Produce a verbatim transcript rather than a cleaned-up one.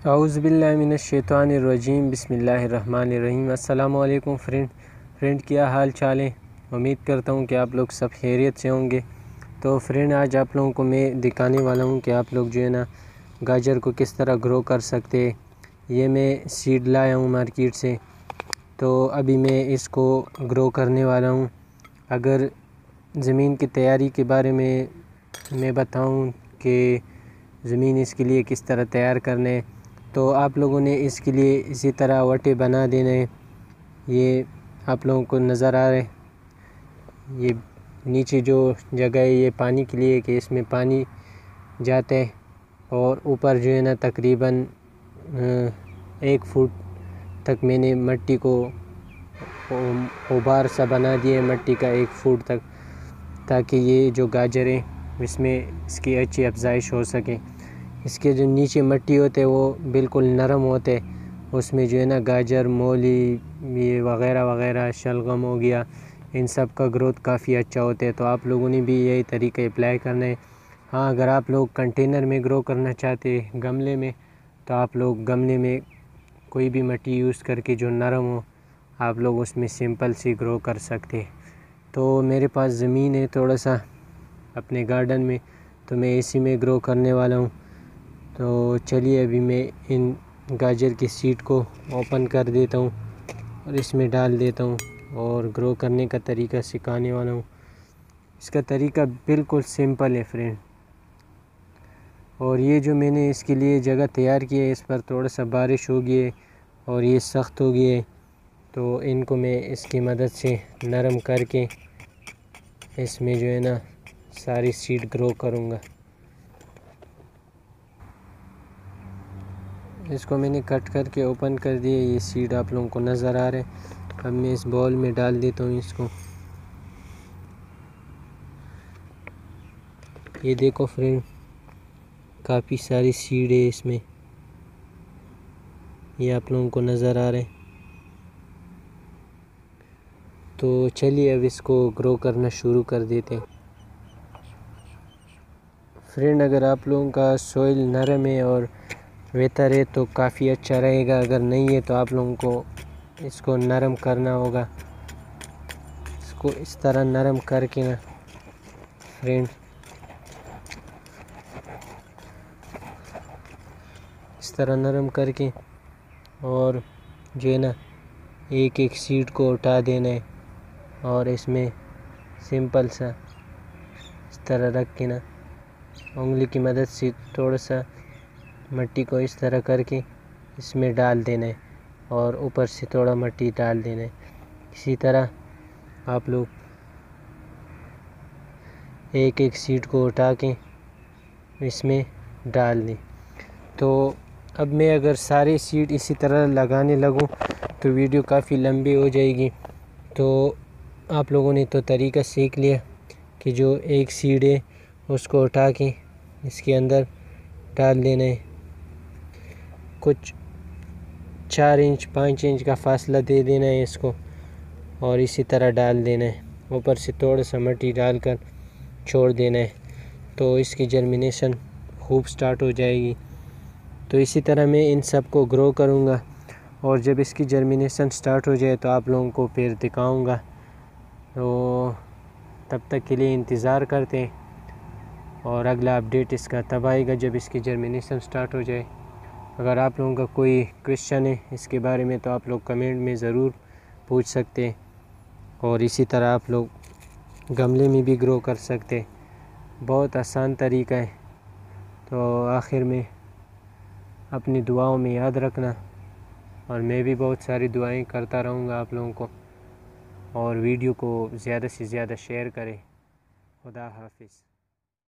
औज़ुबिल्लाहिमिनश्शैतानिर्रजीम बिस्मिल्लाहिर्रहमानिर्रहीम। अस्सलामु अलैकुम फ्रेंड फ्रेंड क्या हाल चाल है। उम्मीद करता हूँ कि आप लोग सब खैरियत से होंगे। तो फ्रेंड आज आप लोगों को मैं दिखाने वाला हूँ कि आप लोग जो है ना गाजर को किस तरह ग्रो कर सकते हैं। ये मैं सीड लाया हूँ मार्केट से, तो अभी मैं इसको ग्रो करने वाला हूँ। अगर ज़मीन की तैयारी के बारे में मैं बताऊँ कि ज़मीन इसके लिए किस तरह तैयार करने, तो आप लोगों ने इसके लिए इसी तरह वटे बना देने। ये आप लोगों को नज़र आ रहे, ये नीचे जो जगह है ये पानी के लिए कि इसमें पानी जाता है, और ऊपर जो है ना तकरीबन एक फुट तक मैंने मिट्टी को उबार सा बना दिया है, मिट्टी का एक फुट तक, ताकि ये जो गाजर है इसमें इसकी अच्छी अफजाइश हो सके। इसके जो नीचे मिट्टी होते हैं वो बिल्कुल नरम होते, उसमें जो है ना गाजर, मूली, ये वगैरह वगैरह, शलगम हो गया, इन सब का ग्रोथ काफ़ी अच्छा होता है। तो आप लोगों ने भी यही तरीका अप्लाई करना है। हाँ, अगर आप लोग कंटेनर में ग्रो करना चाहते हैं, गमले में, तो आप लोग गमले में कोई भी मिट्टी यूज़ करके जो नरम हो, आप लोग उसमें सिंपल सी ग्रो कर सकते हैं। तो मेरे पास ज़मीन है थोड़ा सा अपने गार्डन में, तो मैं इसी में ग्रो करने वाला हूँ। तो चलिए अभी मैं इन गाजर की सीड को ओपन कर देता हूँ और इसमें डाल देता हूँ और ग्रो करने का तरीका सिखाने वाला हूँ। इसका तरीका बिल्कुल सिंपल है फ्रेंड। और ये जो मैंने इसके लिए जगह तैयार की है, इस पर थोड़ा सा बारिश हो गई है और ये सख्त हो गई है, तो इनको मैं इसकी मदद से नरम करके इसमें जो है ना सारी सीड ग्रो करूँगा। इसको मैंने कट करके ओपन कर दिया, ये सीड आप लोगों को नज़र आ रहे हैं। अब मैं इस बॉल में डाल देता हूँ इसको। ये देखो फ्रेंड, काफ़ी सारी सीड है इसमें, ये आप लोगों को नज़र आ रहे हैं। तो चलिए अब इसको ग्रो करना शुरू कर देते हैं। फ्रेंड, अगर आप लोगों का सॉइल नरम है और बेहतर है तो काफ़ी अच्छा रहेगा। अगर नहीं है तो आप लोगों को इसको नरम करना होगा। इसको इस तरह नरम करके ना फ्रेंड, इस तरह नरम करके, और जो है ना एक एक सीड को उठा देना है और इसमें सिंपल सा इस तरह रख के ना उंगली की मदद से थोड़ा सा मिट्टी को इस तरह करके इसमें डाल देना है और ऊपर से थोड़ा मिट्टी डाल देना है। इसी तरह आप लोग एक एक सीड को उठा के इसमें डाल दें। तो अब मैं अगर सारे सीड इसी तरह लगाने लगूं तो वीडियो काफ़ी लंबी हो जाएगी। तो आप लोगों ने तो तरीका सीख लिया कि जो एक सीड है उसको उठा के इसके अंदर डाल देना है। कुछ चार इंच पाँच इंच का फासला दे देना है इसको और इसी तरह डाल देना है। ऊपर से थोड़ा सा मिट्टी डालकर छोड़ देना है, तो इसकी जर्मिनेशन खूब स्टार्ट हो जाएगी। तो इसी तरह मैं इन सब को ग्रो करूँगा और जब इसकी जर्मिनेशन स्टार्ट हो जाए तो आप लोगों को फिर दिखाऊँगा। तो तब तक के लिए इंतज़ार करते हैं और अगला अपडेट इसका तब आएगा जब इसकी जर्मिनेशन स्टार्ट हो जाए। अगर आप लोगों का कोई क्वेश्चन है इसके बारे में तो आप लोग कमेंट में ज़रूर पूछ सकते हैं, और इसी तरह आप लोग गमले में भी ग्रो कर सकते हैं। बहुत आसान तरीका है। तो आखिर में अपनी दुआओं में याद रखना, और मैं भी बहुत सारी दुआएं करता रहूँगा आप लोगों को, और वीडियो को ज़्यादा से ज़्यादा शेयर करें। खुदा हाफिज़।